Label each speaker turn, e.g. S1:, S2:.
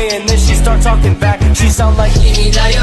S1: away and then she start talking back. She sound like